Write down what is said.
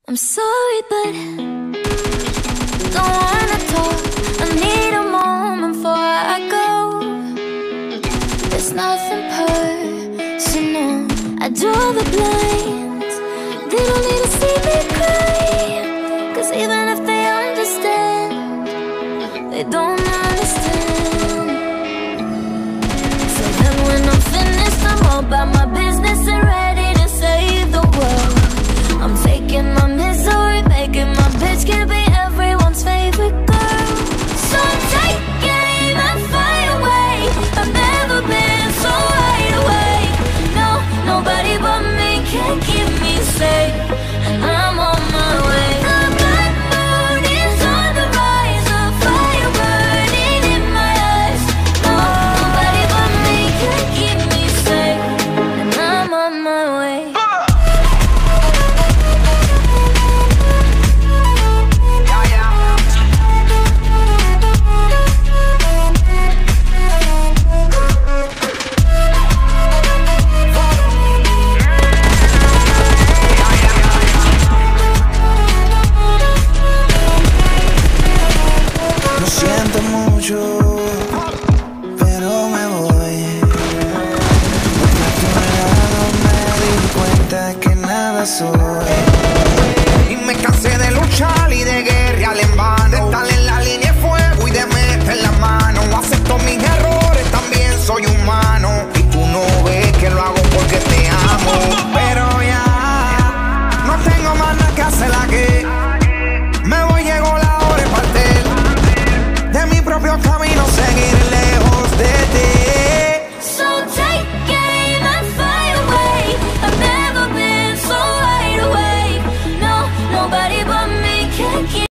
I'm sorry, but don't wanna talk. I need a moment before I go. There's nothing personal. I draw the blinds. They don't need